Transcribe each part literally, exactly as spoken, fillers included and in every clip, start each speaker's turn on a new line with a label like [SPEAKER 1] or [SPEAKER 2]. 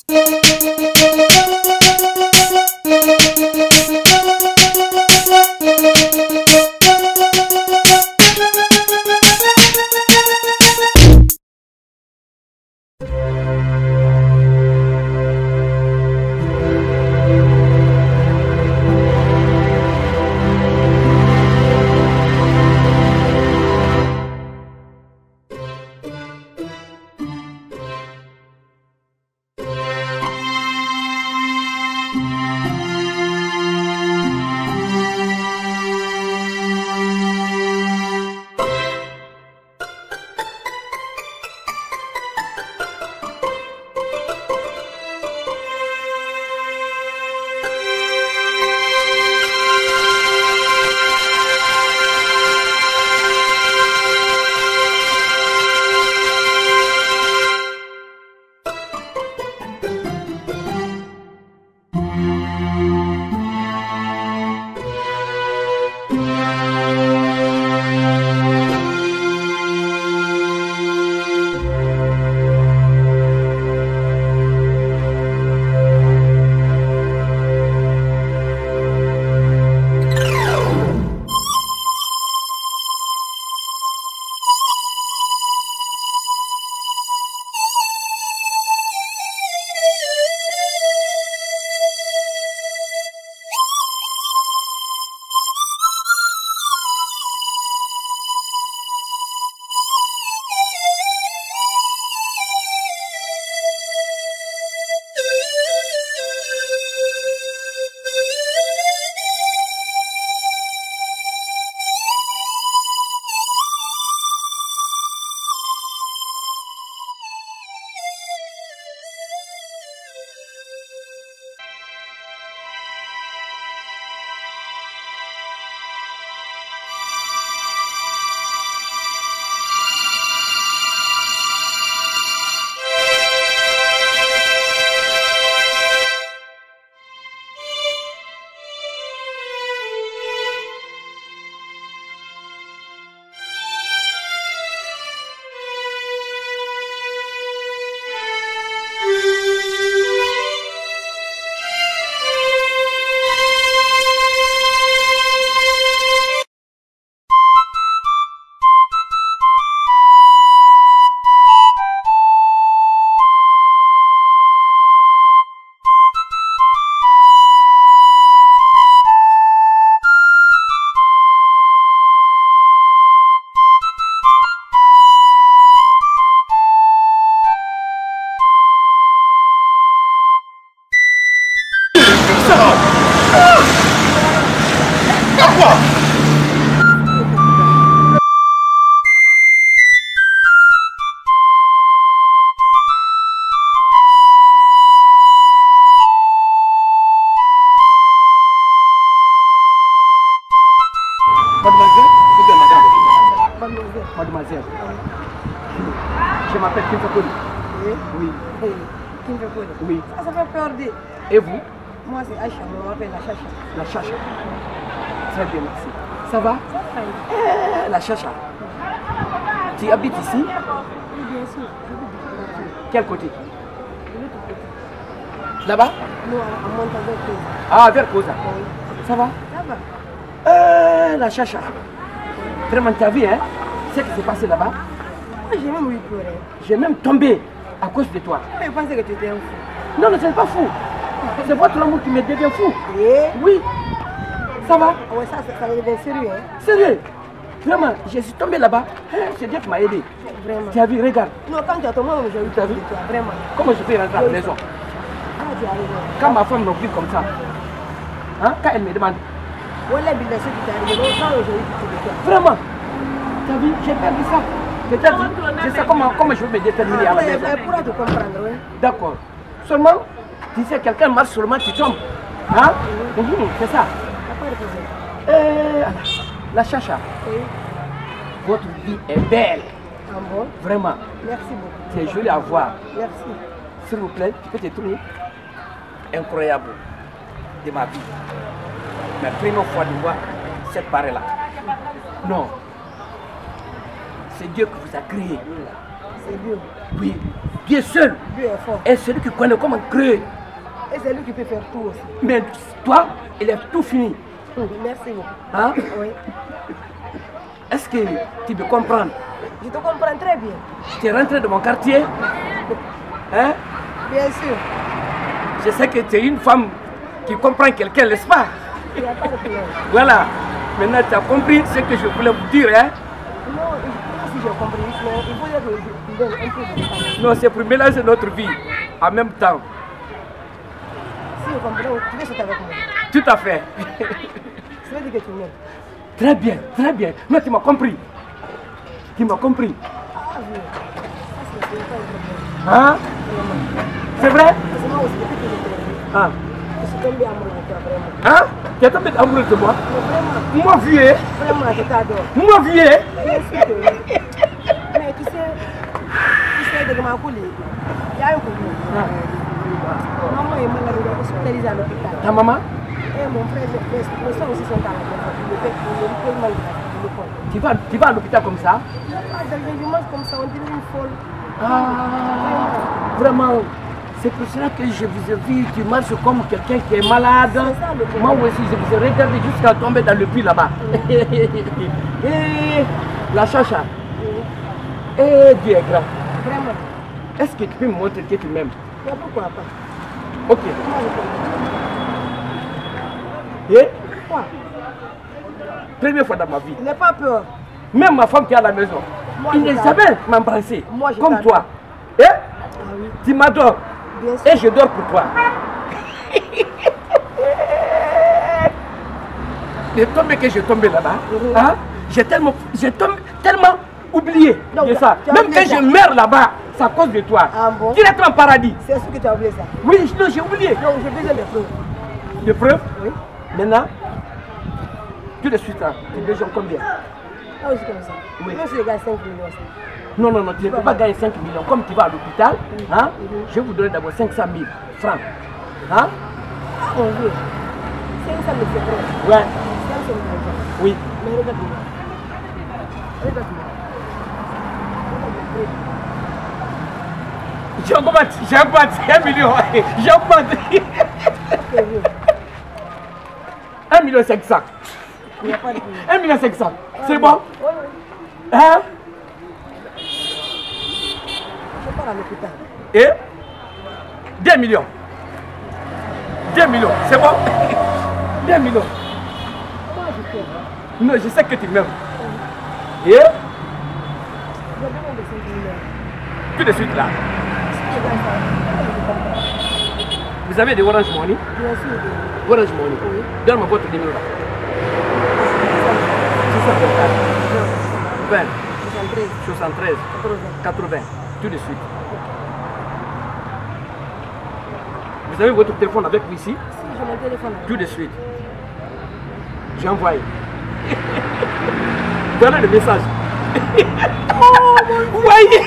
[SPEAKER 1] Mademoiselle, je m'appelle Kimfakoli. Oui. Oui.
[SPEAKER 2] Kimfakoli.
[SPEAKER 1] Oui.
[SPEAKER 2] Ça, ça fait peur de...
[SPEAKER 1] Et vous?
[SPEAKER 2] Moi, c'est Aïcha, on m'appelle la Chacha.
[SPEAKER 1] La Chacha. Très bien, merci. Ça va?
[SPEAKER 2] Ça va.
[SPEAKER 1] Eh, la Chacha. Tu habites ici?
[SPEAKER 2] Oui, bien sûr.
[SPEAKER 1] Quel côté?
[SPEAKER 2] De l'autre côté.
[SPEAKER 1] Là-bas?
[SPEAKER 2] Non, à montant vers Koza.
[SPEAKER 1] Ah, vers Koza.
[SPEAKER 2] Oui.
[SPEAKER 1] Ça va?
[SPEAKER 2] Ça va.
[SPEAKER 1] Euh, la Chacha. Vraiment, tu as vu, hein? Ce qui s'est passé là-bas?
[SPEAKER 2] Moi, j'ai même eu peur.
[SPEAKER 1] J'ai même tombé à cause de toi.
[SPEAKER 2] Je pensais que tu étais un fou.
[SPEAKER 1] Non, non, ce n'est pas fou. C'est votre amour qui me devient fou.
[SPEAKER 2] Et?
[SPEAKER 1] Oui. Ça va?
[SPEAKER 2] Oui, ça, ça devient sérieux, hein?
[SPEAKER 1] Sérieux? Vraiment, je suis tombé là-bas. C'est Dieu qui m'a aidé.
[SPEAKER 2] Vraiment.
[SPEAKER 1] Tu as vu, regarde.
[SPEAKER 2] Non, quand tu as tombé, j'ai eu peur de toi, vraiment.
[SPEAKER 1] Comment je peux rentrer à la maison?
[SPEAKER 2] Ah, tu arrives.
[SPEAKER 1] Quand ma femme m'occupe comme ça, hein, quand elle me demande.
[SPEAKER 2] Voilà, il y a ce qui t'est arrivé. Quand j'ai eu peur de toi.
[SPEAKER 1] Vraiment? Tu as vu, j'ai perdu ça. Peut-être, c'est ça comment, comment je veux me déterminer à la maison.
[SPEAKER 2] Elle pourra te comprendre, oui.
[SPEAKER 1] D'accord. Seulement, tu sais, quelqu'un marche seulement, tu tombes. Hein? Mmh, c'est ça. Euh, la Chacha,
[SPEAKER 2] Oui.
[SPEAKER 1] votre vie est belle.
[SPEAKER 2] Ah bon?
[SPEAKER 1] Vraiment.
[SPEAKER 2] Merci beaucoup.
[SPEAKER 1] C'est joli à voir.
[SPEAKER 2] Merci.
[SPEAKER 1] S'il vous plaît, tu peux te trouver incroyable de ma vie. Ma première fois de voir cette pareille-là. Non. C'est Dieu qui vous a créé.
[SPEAKER 2] C'est Dieu.
[SPEAKER 1] Oui, Dieu seul
[SPEAKER 2] Dieu est fort.
[SPEAKER 1] est celui qui connaît comment créer.
[SPEAKER 2] Et c'est lui qui peut faire tout aussi.
[SPEAKER 1] Mais toi, il est tout fini.
[SPEAKER 2] Merci beaucoup.
[SPEAKER 1] Hein?
[SPEAKER 2] Oui.
[SPEAKER 1] Est-ce que tu peux comprendre?
[SPEAKER 2] Je te comprends très bien.
[SPEAKER 1] Tu es rentré de mon quartier? Hein?
[SPEAKER 2] Bien sûr.
[SPEAKER 1] Je sais que tu es une femme qui comprend quelqu'un, n'est-ce pas?
[SPEAKER 2] Il n'y a pas de problème.
[SPEAKER 1] Voilà. Maintenant, tu as compris ce que je voulais vous dire. Hein?
[SPEAKER 2] Non, si j'ai compris, mais il faut dire que je donne un peu de temps.
[SPEAKER 1] Non, c'est pour mélanger notre vie en même temps.
[SPEAKER 2] Si je comprends, tu veux sauter avec moi.
[SPEAKER 1] Tout à fait.
[SPEAKER 2] Ça veut dire que tu m'aimes.
[SPEAKER 1] Très bien, très bien. Mais tu m'as compris. Tu m'as compris.
[SPEAKER 2] Ah oui. Ça, c'est pas un problème.
[SPEAKER 1] Hein? C'est vrai?
[SPEAKER 2] Parce que moi aussi, depuis que je t'ai vu,
[SPEAKER 1] Ah.
[SPEAKER 2] je suis tombée amoureuse de toi, vraiment.
[SPEAKER 1] Hein? Tu es tombé amoureux de moi?
[SPEAKER 2] Mais vraiment,
[SPEAKER 1] Moi, vieux.
[SPEAKER 2] vraiment, je t'adore.
[SPEAKER 1] Moi, vieux.
[SPEAKER 2] Bien sûr que oui. Mais tu sais, tu sais, de ma coulée, il y a un coup. Maman est malade, elle est hospitalisée à l'hôpital.
[SPEAKER 1] Ta maman?
[SPEAKER 2] Et mon frère, mes mes soeurs aussi sont à la maison. Le fait que je me mal de l'école.
[SPEAKER 1] Tu vas, tu vas à l'hôpital comme ça?
[SPEAKER 2] Ah, dans les dimanches comme ça, on dirait une folle.
[SPEAKER 1] Ah, vraiment. C'est pour cela que je vous ai vu, tu marches comme quelqu'un qui est malade.
[SPEAKER 2] C'est ça, le problème.
[SPEAKER 1] Moi aussi, je vous ai regardé jusqu'à tomber dans le puits là-bas. Et la chacha. Et Dieu est grand.
[SPEAKER 2] Vraiment.
[SPEAKER 1] Est-ce que tu peux me montrer que tu m'aimes?
[SPEAKER 2] Mais pourquoi pas?
[SPEAKER 1] Ok.
[SPEAKER 2] Comment je peux?
[SPEAKER 1] Et
[SPEAKER 2] Quoi?
[SPEAKER 1] première fois dans ma vie,
[SPEAKER 2] Il n'est pas peur.
[SPEAKER 1] même ma femme qui est à la maison,
[SPEAKER 2] Moi,
[SPEAKER 1] il
[SPEAKER 2] je
[SPEAKER 1] n'est
[SPEAKER 2] t'adore.
[SPEAKER 1] jamais m'embrasser
[SPEAKER 2] Moi, je
[SPEAKER 1] comme
[SPEAKER 2] t'adore.
[SPEAKER 1] toi. Et
[SPEAKER 2] Ah oui.
[SPEAKER 1] tu m'adores.
[SPEAKER 2] Bien sûr.
[SPEAKER 1] Et je dors pour toi. Le tombé que j'ai tombé là-bas,
[SPEAKER 2] Mhm.
[SPEAKER 1] hein, j'ai tellement, j'ai tombé, tellement oublié
[SPEAKER 2] Donc,
[SPEAKER 1] de ça.
[SPEAKER 2] tu as
[SPEAKER 1] Même
[SPEAKER 2] oublié
[SPEAKER 1] quand
[SPEAKER 2] ça.
[SPEAKER 1] je meurs là-bas, c'est à cause de toi.
[SPEAKER 2] Ah bon?
[SPEAKER 1] Directement en paradis.
[SPEAKER 2] C'est sûr que tu as oublié ça.
[SPEAKER 1] Oui, non, j'ai oublié.
[SPEAKER 2] Donc, j'ai besoin de preuves.
[SPEAKER 1] De preuves,
[SPEAKER 2] Oui.
[SPEAKER 1] maintenant, tout de suite, hein, tu besoin combien?
[SPEAKER 2] Ah oui, c'est comme ça.
[SPEAKER 1] Oui.
[SPEAKER 2] Même si je gagne cinq millions, ça.
[SPEAKER 1] Non, non, non, tu ne peux pas gagner cinq millions. Comme tu vas à l'hôpital, hein,
[SPEAKER 2] Mhm.
[SPEAKER 1] je vais vous donner d'abord cinq cent mille francs. Hein?
[SPEAKER 2] Ah, on veut. cinq cent mille, c'est vrai.
[SPEAKER 1] Ouais,
[SPEAKER 2] cinq cent mille.
[SPEAKER 1] oui.
[SPEAKER 2] Mais regarde-moi. Regarde-moi.
[SPEAKER 1] J'augmente, j'augmente, un million, j'augmente.
[SPEAKER 2] Ok, oui.
[SPEAKER 1] Un million cinq cents.
[SPEAKER 2] Il n'y a pas de problème.
[SPEAKER 1] Un million cinq cents. C'est bon?
[SPEAKER 2] Oui, oui.
[SPEAKER 1] Hein?
[SPEAKER 2] Je pars à l'hôpital.
[SPEAKER 1] Et deux millions. deux millions, c'est bon? deux millions.
[SPEAKER 2] Moi, je fais.
[SPEAKER 1] Non, je sais que tu m'aimes. Et
[SPEAKER 2] J'ai besoin de cinq millions.
[SPEAKER 1] tout de suite là,
[SPEAKER 2] Si je gagne ça, je comprends.
[SPEAKER 1] vous avez des Orange Money?
[SPEAKER 2] Bien sûr. de-
[SPEAKER 1] Orange Money.
[SPEAKER 2] Oui.
[SPEAKER 1] Donne-moi votre numéro là. six cent vingt-quatre, vingt,
[SPEAKER 2] soixante-treize,
[SPEAKER 1] soixante-treize,
[SPEAKER 2] quatre-vingts.
[SPEAKER 1] quatre-vingts. Tout de suite. Vous avez votre téléphone avec vous ici?
[SPEAKER 2] Si j'ai mon téléphone là.
[SPEAKER 1] Tout de suite. J'ai envoyé. Voilà le message. Vous voyez?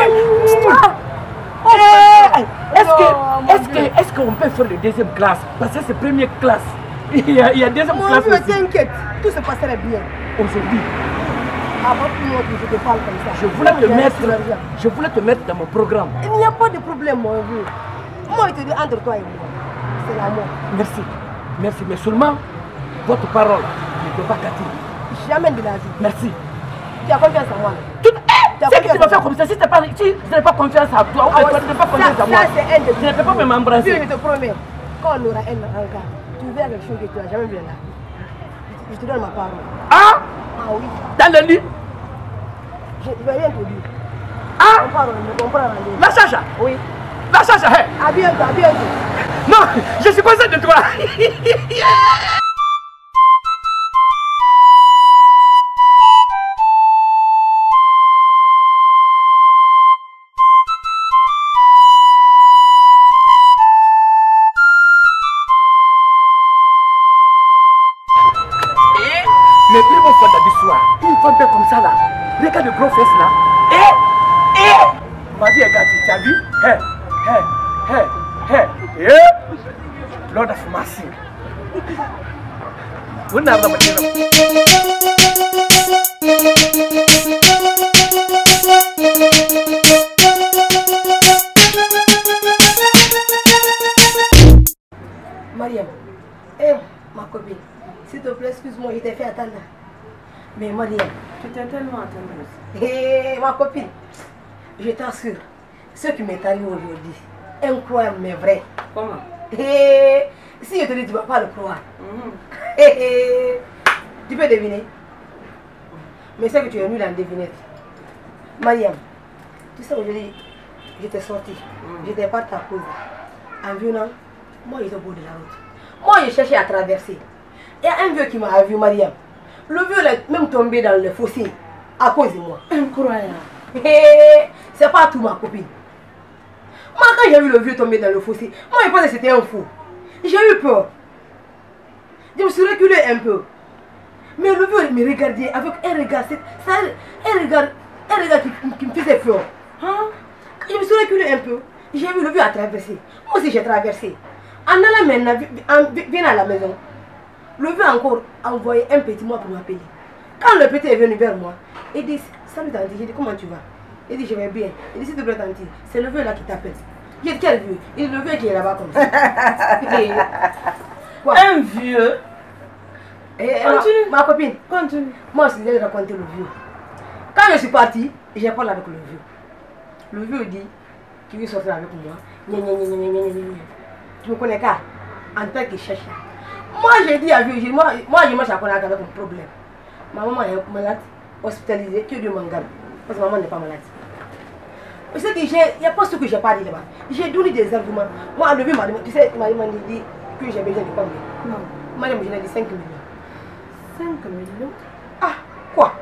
[SPEAKER 1] Eh, Est-ce que, est-ce que, est-ce qu'on peut faire le deuxième classe? Parce que c'est première classe. Il y a, il y a deuxième
[SPEAKER 2] Moi,
[SPEAKER 1] classe
[SPEAKER 2] mais
[SPEAKER 1] aussi.
[SPEAKER 2] t'inquiète, tout se passerait bien.
[SPEAKER 1] Aujourd'hui,
[SPEAKER 2] Avant tout le monde, je te parle comme ça.
[SPEAKER 1] je voulais te
[SPEAKER 2] J'ai
[SPEAKER 1] mettre,
[SPEAKER 2] reçu l'argent.
[SPEAKER 1] je voulais te mettre dans mon programme.
[SPEAKER 2] Il n'y a pas de problème, mon vieux. Moi, je te dis entre toi et moi. C'est l'amour.
[SPEAKER 1] Merci, merci, mais seulement votre parole ne peut pas gâter.
[SPEAKER 2] Jamais de la vie.
[SPEAKER 1] Merci.
[SPEAKER 2] Tu as confiance en moi.
[SPEAKER 1] Tout,
[SPEAKER 2] Tu as
[SPEAKER 1] c'est que tu
[SPEAKER 2] confiance
[SPEAKER 1] vas
[SPEAKER 2] en
[SPEAKER 1] faire
[SPEAKER 2] moi.
[SPEAKER 1] comme ça. Si tu n'as pas, si tu n'as pas confiance à toi, ou
[SPEAKER 2] Ah
[SPEAKER 1] que
[SPEAKER 2] ouais,
[SPEAKER 1] toi, tu n'as pas confiance
[SPEAKER 2] ça,
[SPEAKER 1] à moi,
[SPEAKER 2] ça, c'est un de
[SPEAKER 1] tu ne peux pas me m'embrasser.
[SPEAKER 2] Dieu, je te promets, quand on aura un regard, tu verras quelque chose que tu n'as jamais vu là. Je te donne ma parole.
[SPEAKER 1] Ah,
[SPEAKER 2] Ah oui.
[SPEAKER 1] dans le lit.
[SPEAKER 2] Je ne vais rien te dire.
[SPEAKER 1] Ah,
[SPEAKER 2] On parle, on me comprend en ligne.
[SPEAKER 1] la chacha,
[SPEAKER 2] Oui.
[SPEAKER 1] la chacha, hey.
[SPEAKER 2] À bientôt, à bientôt.
[SPEAKER 1] Non, je suis conscient de toi. Mais primo fois d'histoire, une femme belle comme ça là, regarde le gros fesse là, et, et, vas-y regarde, tu as vu, hé, hé, hé, hé, et, Lord of Mercy. Vous n'avez pas dit non.
[SPEAKER 2] Mariam, eh, ma copine, s'il te plaît, excuse-moi, je t'ai fait attendre. Mais Mariam,
[SPEAKER 3] tu t'es tellement attendue.
[SPEAKER 2] Eh, ma copine, je t'assure, ce qui m'est arrivé aujourd'hui, incroyable mais vrai.
[SPEAKER 3] Comment?
[SPEAKER 2] Eh, si je te dis, tu ne vas pas le croire.
[SPEAKER 3] Mm.
[SPEAKER 2] Eh, eh, tu peux deviner. Mais c'est que tu es nul en devinette. Mariam, tu sais, aujourd'hui, je t'ai sorti. Mm. Je t'ai pas ta cause. En venant, moi, j'étais au bout de la route. Moi, je cherchais à traverser. Il y a un vieux qui m'a vu, Mariam. Le vieux est même tombé dans le fossé à cause de moi.
[SPEAKER 3] Incroyable.
[SPEAKER 2] Hey, c'est pas tout, ma copine. Moi, quand j'ai vu le vieux tomber dans le fossé, moi, je pensais que c'était un fou. J'ai eu peur. Je me suis reculé un peu. Mais le vieux me regardait avec un regard, ça, un regard, un regard qui, qui me faisait peur. Hein? Je me suis reculé un peu. J'ai vu le vieux à traverser. Moi aussi, j'ai traversé. En allant maintenant, bien à la maison, le vieux a encore envoyé un petit mot pour m'appeler. Quand le petit est venu vers moi, il dit, salut Tanti, j'ai dit, comment tu vas? Il dit, je vais bien. Il dit, s'il te plaît Tanti, c'est le vieux là qui t'appelle. J'ai dit, quel vieux? Il dit, le vieux qui est là-bas comme ça. Et, quoi?
[SPEAKER 3] Un vieux?
[SPEAKER 2] Et, continue. Ma, ma copine,
[SPEAKER 3] continue.
[SPEAKER 2] Moi aussi, j'ai raconté le vieux. Quand je suis partie, j'ai parlé avec le vieux. Le vieux dit, tu veux sortir avec moi? Gna, gna, gna, gna, gna, gna. Tu me connais pas? En tant que chercheur. Moi, j'ai dit à vieux, moi, moi je marche à connaître avec un problème. Ma maman est malade, hospitalisée, que Dieu m'en garde. Parce que maman n'est pas malade. Tu sais qu'il n'y a pas ce que j'ai pas dit là-bas. J'ai donné des arguments. Moi, le vieux m'a dit, tu sais, il m'a dit que j'ai besoin de combien? Non. Madame, je l'ai dit cinq millions.
[SPEAKER 3] cinq millions?
[SPEAKER 2] Ah, quoi?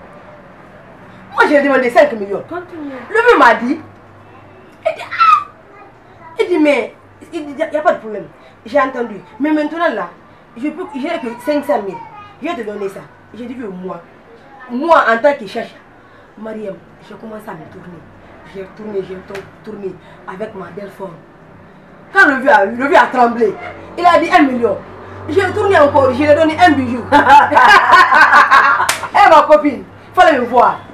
[SPEAKER 2] Moi, j'ai demandé cinq millions.
[SPEAKER 3] Continue.
[SPEAKER 2] Le vieux m'a dit, il dit, ah! Il dit, mais, il n'y a pas de problème. J'ai entendu. Mais maintenant là, je peux, j'ai que cinq cent mille. Je vais te donner ça. J'ai dit, moi, moi en tant que chercheur, Mariam, j'ai commencé à me tourner. J'ai tourné, j'ai tourné avec ma belle forme. Quand le vieux a, le vieux a tremblé, il a dit un million. J'ai tourné encore, je lui ai donné un bijou. Eh ma copine, il fallait me voir.